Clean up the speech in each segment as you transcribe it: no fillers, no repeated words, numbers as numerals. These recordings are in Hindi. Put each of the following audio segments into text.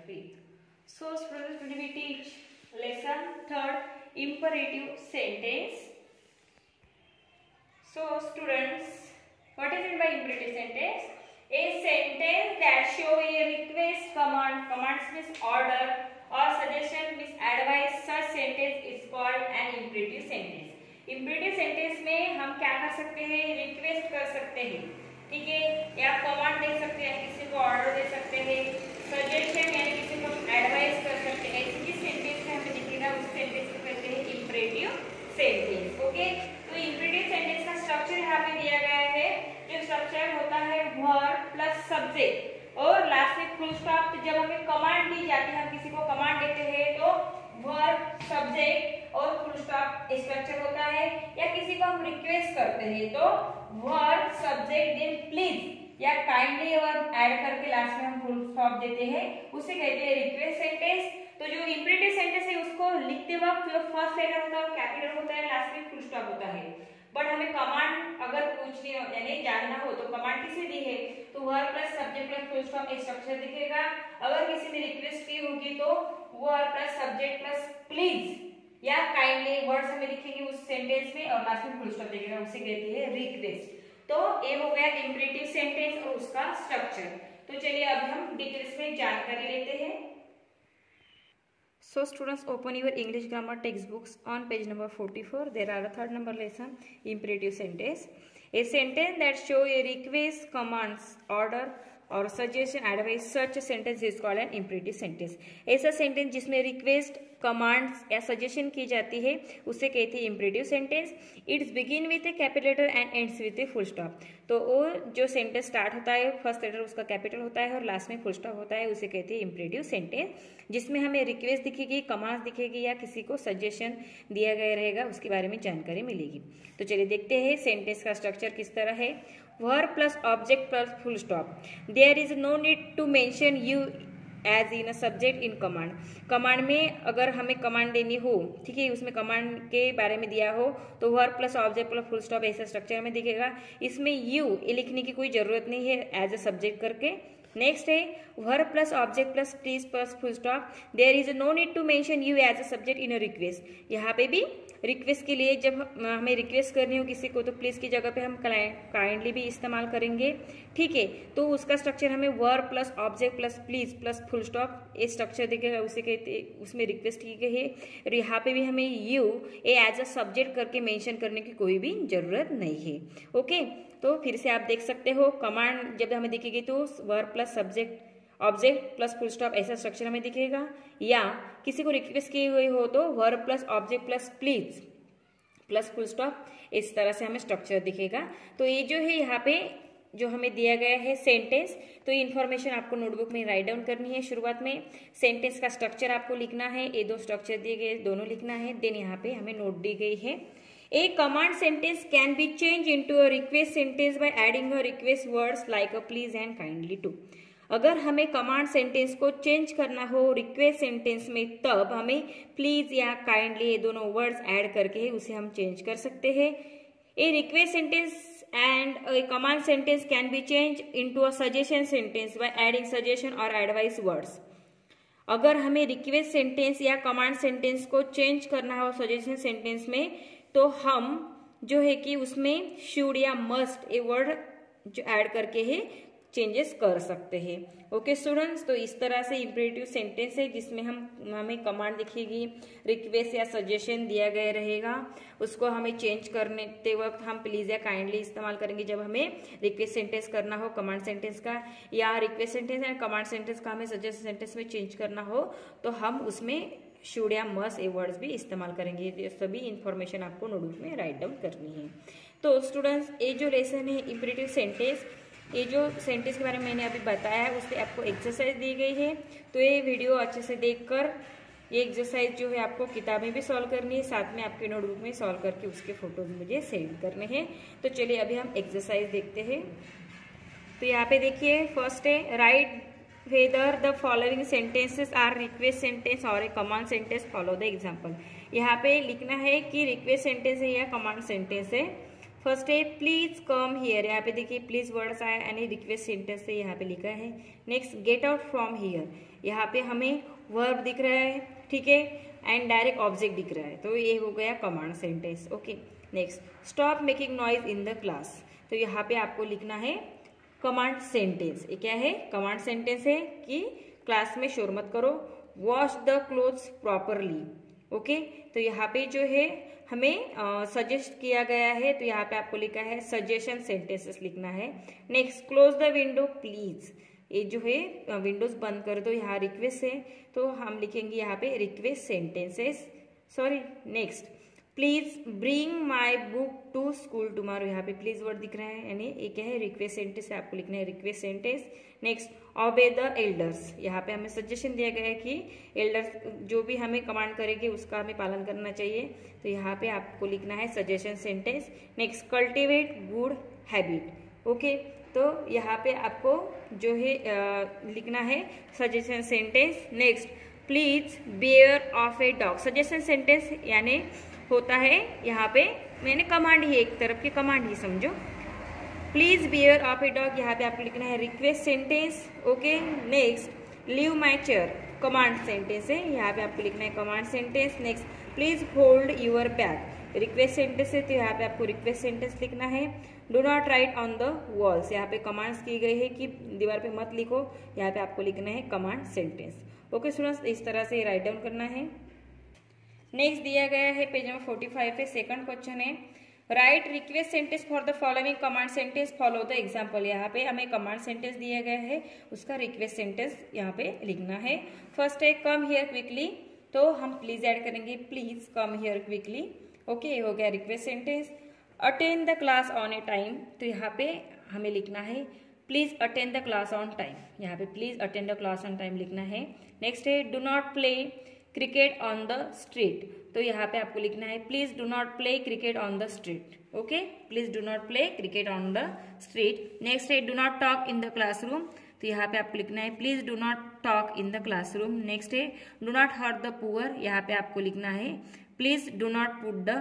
5th. So students, today we teach lesson 3rd, imperative sentence. So students, what is it by imperative sentence? A sentence that show a request, command, commands means order or suggestion means advice. Such sentence is called an imperative sentence. imperative sentence में हम क्या कर सकते हैं? रिक्वेस्ट कर सकते हैं, ठीक है, या कमांड दे सकते हैं, किसी को ऑर्डर दे सकते हैं, सजेशन यानी किसी को एडवाइस कर सकते हैं। ऐसी जिस सेंटेंस में हमें दिखेगा उस सेंटेंस को कहते हैं इंपरेटिव सेंटेंस। ओके, तो इंपरेटिव सेंटेंस का स्ट्रक्चर यहाँ पे दिया गया है। जो स्ट्रक्चर होता है वर्ब प्लस सब्जेक्ट और लास्ट में फुल स्टॉप। तो जब हमें कमांड दी जाती है, हम किसी को कमांड देते हैं तो वर्ब सब्जेक्ट और फुल स्टॉप स्ट्रक्चर होता है। या किसी को हम रिक्वेस्ट करते हैं तो वर्ब सब्जेक्ट देन प्लीज या काइंडली और ऐड करके लास्ट में हम फुल स्टॉप देते हैं, उसे कहते हैं रिक्वेस्ट सेंटेंस। तो जो इंपरेटिव सेंटेंस है उसको लिखते वक्त जो फर्स्ट लेटर होता है वो कैपिटल होता है, लास्ट में फुल स्टॉप होता है। बट हमें कमांड अगर पूछनी हो यानी जानना हो तो कमांड किसे दी है तो verb plus subject plus full stop एक स्ट्रक्चर दिखेगा। अगर किसी ने रिक्वेस्ट की होगी तो verb plus subject plus please या काइंडली वर्ड्स हमें दिखेंगे उस सेंटेंस में और लास्ट में फुल स्टॉप दिखेगा, उसे कहते हैं रिक्वेस्ट। तो ये हो गया इंपरेटिव सेंटेंस और उसका स्ट्रक्चर। तो चलिए अब हम डिटेल्स में जानकारी लेते हैं। So students, open your English grammar textbooks on page number 44. There are a third number lesson, imperative sentence. A sentence that show a request, commands, order और suggestion, advice, such sentence is called an imperative sentence. ऐसा सेंटेंस जिसमें रिक्वेस्ट, कमांड्स या सजेशन की जाती है उसे कहते हैं imperative sentence. It's begin with a capital letter and ends with a full stop. तो वो जो सेंटेंस स्टार्ट होता है फर्स्ट लेटर उसका कैपिटल होता है और लास्ट में फुल स्टॉप होता है, उसे कहते हैं इंपरेटिव सेंटेंस, जिसमें हमें रिक्वेस्ट दिखेगी, कमांड्स दिखेगी या किसी को सजेशन दिया गया रहेगा उसके बारे में जानकारी मिलेगी। तो चलिए देखते हैं सेंटेंस का स्ट्रक्चर किस तरह है। Verb plus object plus full stop. There is no need to mention you as in a subject in command. Command में अगर हमें कमांड देनी हो, ठीक है, उसमें कमांड के बारे में दिया हो तो verb plus object plus full stop ऐसा स्ट्रक्चर में दिखेगा। इसमें यू ये लिखने की कोई जरूरत नहीं है एज अ सब्जेक्ट करके। नेक्स्ट है verb plus object plus please plus full stop. There is no need to mention you as a subject in a request. यहाँ पे भी रिक्वेस्ट के लिए जब हमें रिक्वेस्ट करनी हो किसी को तो प्लीज की जगह पे हम काइंडली भी इस्तेमाल करेंगे, ठीक है। तो उसका स्ट्रक्चर हमें verb plus object plus please plus full stop ये स्ट्रक्चर दिखेगा, उसे कहते उसमें रिक्वेस्ट की गई है। और यहाँ पे भी हमें you a as a subject करके मेंशन करने की कोई भी जरूरत नहीं है। ओके, तो फिर से आप देख सकते हो कमांड जब हमें दिखेगी तो verb plus subject object plus full stop ऐसा स्ट्रक्चर हमें दिखेगा, या किसी को रिक्वेस्ट की हुई हो तो verb plus object plus please plus full stop इस तरह से हमें स्ट्रक्चर दिखेगा। तो ये जो है यहाँ पे जो हमें दिया गया है सेंटेंस, तो ये इन्फॉर्मेशन आपको नोटबुक में राइट डाउन करनी है। शुरुआत में सेंटेंस का स्ट्रक्चर आपको लिखना है, ये दो स्ट्रक्चर दिए गए दोनों लिखना है। देन यहाँ पे हमें नोट दी गई है A command sentence can be changed into a request sentence by adding a request words like a please and kindly to। अगर हमें कमांड सेंटेंस को चेंज करना हो रिक्वेस्ट सेंटेंस में तब हमें प्लीज या काइंडली ये दोनों वर्ड्स ऐड करके उसे हम चेंज कर सकते हैं। A request sentence and a command sentence can be change into a suggestion sentence by adding suggestion और एडवाइस वर्ड्स। अगर हमें रिक्वेस्ट सेंटेंस या कमांड सेंटेंस को चेंज करना हो सजेशन सेंटेंस में तो हम जो है कि उसमें शुड या मस्ट ए वर्ड जो ऐड करके ही चेंजेस कर सकते हैं। ओके स्टूडेंट्स, तो इस तरह से इंपरेटिव सेंटेंस है जिसमें हमें कमांड दिखेगी, रिक्वेस्ट या सजेशन दिया गया रहेगा, उसको हमें चेंज करने वक्त हम प्लीज या काइंडली इस्तेमाल करेंगे जब हमें रिक्वेस्ट सेंटेंस करना हो कमांड सेंटेंस का, या request sentence and command sentence का हमें सजेशन सेंटेंस में चेंज करना हो तो हम उसमें शुड या मस्ट ए वर्ड्स भी इस्तेमाल करेंगे। ये सभी इंफॉर्मेशन आपको नोटबुक में राइट डाउन करनी है। तो स्टूडेंट्स, ये जो लेसन है इंपरेटिव सेंटेंस, ये जो सेंटेंस के बारे में मैंने अभी बताया है उस पर आपको एक्सरसाइज दी गई है। तो ये वीडियो अच्छे से देखकर ये एक्सरसाइज जो है आपको किताबें भी सॉल्व करनी है, साथ में आपके नोटबुक में सॉल्व करके उसके फोटोज मुझे सेंड करने हैं। तो चलिए अभी हम एक्सरसाइज देखते हैं। तो यहाँ पे देखिए फर्स्ट है right whether the following sentences are request sentence और a command sentence, follow the example. यहाँ पे लिखना है कि रिक्वेस्ट सेंटेंस है या कमांड सेंटेंस है। फर्स्ट है प्लीज कम हियर, यहाँ पे देखिए प्लीज वर्ड्स आया यानी रिक्वेस्ट सेंटेंस से यहाँ पे लिखा है। Next get out from here, यहाँ पे हमें वर्ब दिख रहा है, ठीक है, एंड डायरेक्ट ऑब्जेक्ट दिख रहा है, तो ये हो गया command sentence. Okay, next, stop making noise in the class, तो यहाँ पे आपको लिखना है कमांड सेंटेंस। ये क्या है? कमांड सेंटेंस है कि क्लास में शोर मत करो। Wash the clothes properly. Okay, तो यहाँ पे जो है हमें सजेस्ट किया गया है, तो यहाँ पे आपको लिखा है सजेशन सेंटेंसेस लिखना है। Next, close the window please, ये जो है विंडोज बंद कर दो, यहाँ रिक्वेस्ट है, तो हम लिखेंगे यहाँ पे request sentences, sorry. Next, please bring my book to school tomorrow, यहाँ पे प्लीज वर्ड दिख रहा है, यानी ये क्या है? रिक्वेस्ट सेंटेंस है, आपको लिखना है request sentence. Next, obey the elders, यहाँ पे हमें सजेशन दिया गया है कि एल्डर्स जो भी हमें कमांड करेंगे उसका हमें पालन करना चाहिए, तो यहाँ पे आपको लिखना है suggestion sentence. Next, cultivate good habit. Okay, तो यहाँ पे आपको जो है लिखना है suggestion sentence. Next, please bear of a dog, suggestion sentence यानी होता है यहाँ पे मैंने कमांड ही, एक तरफ की कमांड ही समझो। Please bear of a dog, यहाँ पे आपको लिखना है request sentence. Okay, next, leave my chair, command sentence है, यहाँ पे आपको लिखना है command sentence. Next, please hold your bag, request sentence है, तो यहाँ पे आपको रिक्वेस्ट सेंटेंस लिखना है। Do not write on the walls, यहाँ पे कमांड्स की गई है कि दीवार पे मत लिखो, यहाँ पे आपको लिखना है कमांड सेंटेंस। ओके स्टूडेंट्स, इस तरह से राइट डाउन करना है। नेक्स्ट दिया गया है पेज नंबर 45 पे, सेकंड क्वेश्चन है, write request sentence for the following command sentence, follow the example. यहाँ पे हमें कमांड सेंटेंस दिया गया है, उसका रिक्वेस्ट सेंटेंस यहाँ पे लिखना है। फर्स्ट है कम हियर क्विकली, तो हम प्लीज ऐड करेंगे, please come here quickly. Okay, हो गया request sentence. Attend the class on a time, तो यहाँ पे हमें लिखना है please attend the class on time, यहाँ पे please attend the class on time लिखना है। नेक्स्ट है do not play cricket on the street, तो यहाँ पे आपको लिखना है please do not play cricket on the street. Okay, please do not play cricket on the street. Next है do not talk in the classroom, तो यहाँ पे आपको लिखना है please do not talk in the classroom. Next है do not hurt the poor, यहाँ पे आपको लिखना है please do not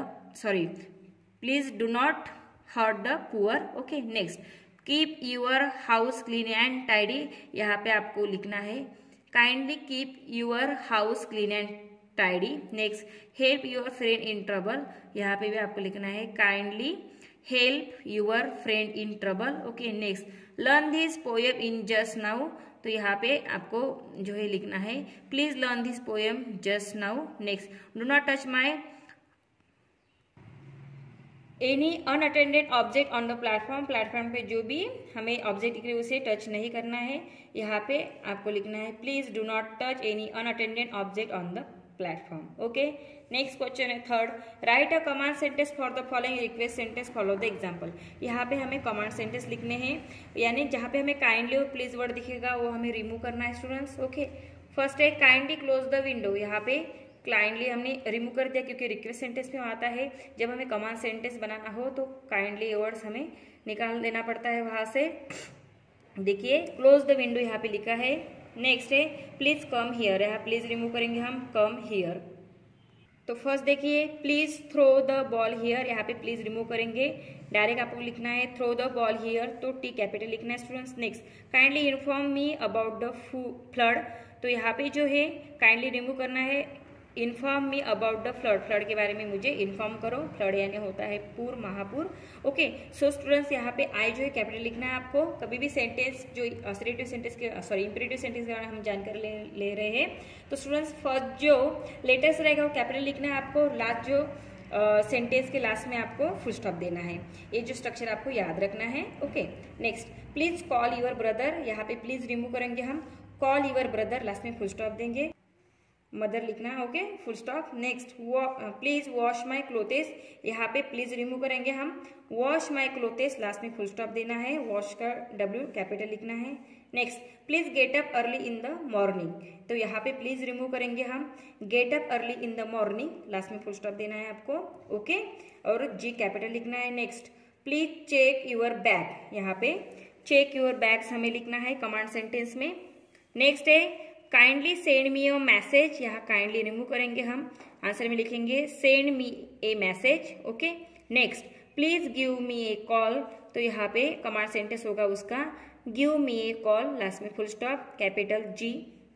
please do not hurt the poor. Okay, next, keep your house clean and tidy, यहाँ पे आपको लिखना है kindly keep your house clean and tidy. Next, help your friend in trouble, यहाँ पे भी आपको लिखना है kindly help your friend in trouble. Okay, next, learn this poem in just now, तो यहाँ पे आपको जो है लिखना है please learn this poem just now. Next, do not touch my any unattended object on the platform, platform पे जो भी हमें ऑब्जेक्ट दिख रहे उसे टच नहीं करना है, यहाँ पे आपको लिखना है please do not touch any unattended object on the platform. Okay, next question है third, write a command sentence for the following request sentence, follow the example. यहाँ पे हमें कमांड सेंटेंस लिखने हैं, यानी जहाँ पे हमें काइंडली और प्लीज वर्ड दिखेगा वो हमें रिमूव करना है स्टूडेंट्स। ओके, फर्स्ट है काइंडली क्लोज द विंडो, यहाँ पे काइंडली हमने रिमूव कर दिया क्योंकि रिक्वेस्ट सेंटेंस में आता है, जब हमें कमांड सेंटेंस बनाना हो तो काइंडली वर्ड्स हमें निकाल देना पड़ता है वहां से। देखिए क्लोज द विंडो यहाँ पे लिखा है। नेक्स्ट है प्लीज कम हियर, यहाँ प्लीज रिमूव करेंगे हम कम हियर। तो फर्स्ट देखिए please throw the ball here, यहाँ पे प्लीज रिमूव करेंगे, डायरेक्ट आपको लिखना है थ्रो द बॉल हियर, तो टी कैपिटल लिखना है students. Next, kindly inform me about the flood, तो यहाँ पे जो है काइंडली रिमूव करना है inform me about the flood, flood के बारे में मुझे इन्फॉर्म करो, फ्लड यानी होता है पूर, महापूर। ओके, सो स्टूडेंट्स यहाँ पे आई जो है कैपिटल लिखना है आपको। कभी भी सेंटेंस जो असरेटिव सेंटेंस के इंपरेटिव सेंटेंस के बारे में हम जानकारी ले रहे हैं, तो स्टूडेंट्स फर्स्ट जो लेटेस्ट रहेगा वो कैपिटल लिखना है आपको, लास्ट जो सेंटेंस के लास्ट में आपको फुल स्टॉप देना है, ये जो स्ट्रक्चर आपको याद रखना है। Okay, next, please call your brother, यहाँ पे प्लीज रिमूव करेंगे हम, कॉल यूर ब्रदर, लास्ट में फुल स्टॉप देंगे, मदर लिखना है। Okay, full stop. Next, please wash my clothes, यहाँ पे प्लीज रिमूव करेंगे हम, वॉश माई क्लोथेस, लास्ट में फुल स्टॉप देना है, वॉश का डब्ल्यू कैपिटल लिखना है। Next, please get up early in the morning, तो यहाँ पे प्लीज रिमूव करेंगे हम, get up early in the morning, last में फुल स्टॉप देना है आपको। ओके, और जी कैपिटल लिखना है। Next, please check your bag, यहाँ पे चेक यूर बैग्स हमें लिखना है कमांड सेंटेंस में। नेक्स्ट है kindly send me a message, यहाँ काइंडली रिमूव करेंगे हम, आंसर में लिखेंगे send me a message. Okay, next, please give me a call, तो यहाँ पे कमांड सेंटेंस होगा उसका give me a call, last में full stop capital G.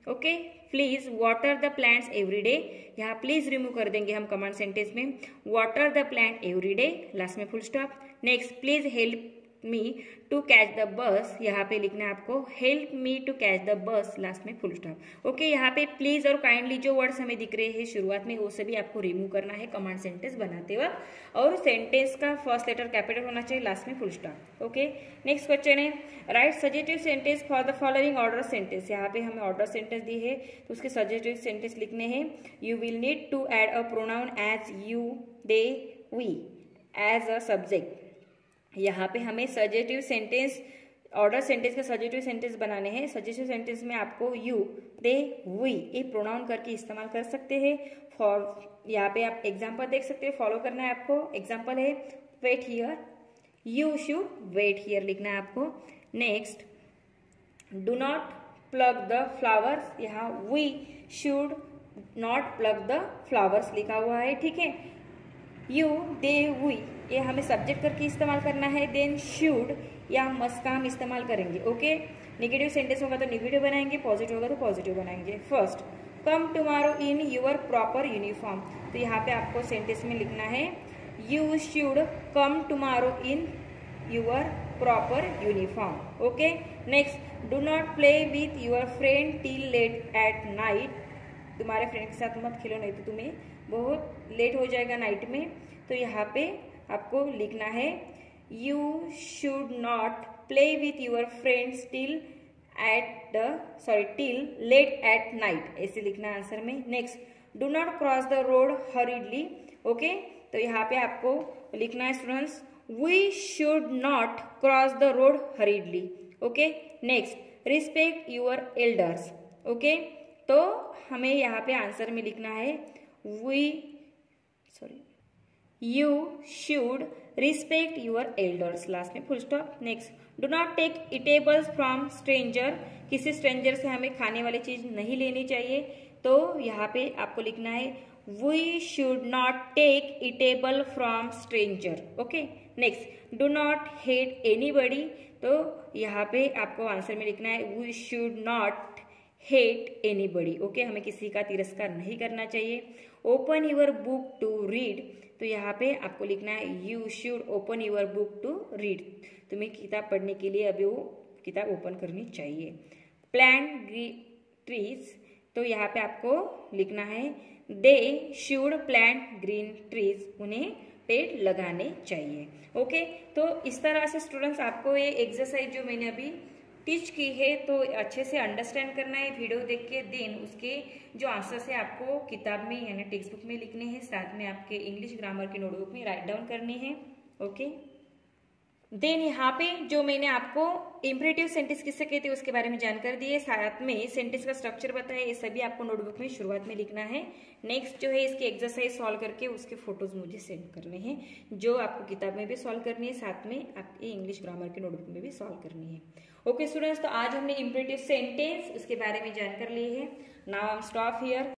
Okay, please water the plants every day, यहाँ प्लीज रिमूव कर देंगे हम कमांड सेंटेंस में, water the plant every day, last में full stop. Next, please help me to catch the bus, यहाँ पे लिखना है आपको help me to catch the bus, last में फुल स्टॉप। ओके, यहाँ पे प्लीज और काइंडली जो वर्ड्स हमें दिख रहे हैं शुरुआत में वो सभी आपको रिमूव करना है कमांड सेंटेंस बनाते वक्त, और सेंटेंस का फर्स्ट लेटर कैपिटल होना चाहिए, लास्ट में full stop. Okay, next question है write suggestive sentence for the following order sentence, यहाँ पे हमें ऑर्डर सेंटेंस दी है तो उसके सजेटिव सेंटेंस लिखने हैं। You will need to add a pronoun as you, they, we as a subject, यहाँ पे हमें सजेटिव सेंटेंस ऑर्डर सेंटेंस का सजेटिव सेंटेंस बनाने हैं। सजेटिव सेंटेंस में आपको यू, दे, वी ये प्रोनाउन करके इस्तेमाल कर सकते हैं। फॉर यहाँ पे आप एग्जांपल देख सकते हैं, फॉलो करना है आपको। एग्जांपल है wait here, you should wait here लिखना है आपको। Next, do not plug the flowers, यहाँ we should not plug the flowers लिखा हुआ है, ठीक है। यू, दे, वी ये हमें सब्जेक्ट करके इस्तेमाल करना है। देन शुड या मस्ट का हम इस्तेमाल करेंगे। ओके, नेगेटिव सेंटेंस होगा तो नेगेटिव बनाएंगे, पॉजिटिव होगा तो पॉजिटिव बनाएंगे। First, come tomorrow in your proper uniform, तो यहाँ पे आपको सेंटेंस में लिखना है you should come tomorrow in your proper uniform. Okay, next, do not play with your friend till late at night, तुम्हारे फ्रेंड के साथ मत खेलो नहीं तो तुम्हें बहुत लेट हो जाएगा नाइट में। तो यहाँ पे आपको लिखना है you should not play with your friends till late at night, ऐसे लिखना है आंसर में। Next, do not cross the road hurriedly. Okay, तो यहाँ पे आपको लिखना है students we should not cross the road hurriedly. Okay, next, respect your elders. Okay, तो हमें यहाँ पे आंसर में लिखना है you should respect your elders, last में full stop. Next, do not take eatables from stranger, किसी स्ट्रेंजर से हमें खाने वाली चीज नहीं लेनी चाहिए, तो यहाँ पे आपको लिखना है we should not take eatable from stranger. Okay, next, do not hate anybody, तो यहाँ पे आपको आंसर में लिखना है we should not hate anybody. Okay, हमें किसी का तिरस्कार नहीं करना चाहिए। Open your book to read, तो यहाँ पे आपको लिखना है you should open your book to read, तुम्हें किताब पढ़ने के लिए अभी वो किताब ओपन करनी चाहिए। प्लांट ट्रीज, तो यहाँ पे आपको लिखना है they should plant green trees, उन्हें पेड़ लगाने चाहिए। ओके, तो इस तरह से स्टूडेंट्स आपको ये एक्सरसाइज जो मैंने अभी टीच की है तो अच्छे से अंडरस्टैंड करना है वीडियो देख के। देन उसके जो आंसर्स है आपको किताब में यानी टेक्स्ट बुक में लिखने हैं, साथ में आपके इंग्लिश ग्रामर की नोटबुक में राइट डाउन करने हैं। ओके, देन यहाँ पे जो मैंने आपको इम्परेटिव सेंटेंस किससे कहते हैं उसके बारे में जानकारी दी है, साथ में सेंटेंस का स्ट्रक्चर बताया, ये सभी आपको नोटबुक में शुरुआत में लिखना है। नेक्स्ट जो है इसकी एक्सरसाइज सॉल्व करके उसके फोटोज मुझे सेंड करने हैं, जो आपको किताब में भी सॉल्व करनी है, साथ में आपकी इंग्लिश ग्रामर की नोटबुक में भी सॉल्व करनी है। ओके स्टूडेंट्स, तो आज हमने इम्परेटिव सेंटेंस उसके बारे में जानकारी ली है। Now I am stop here.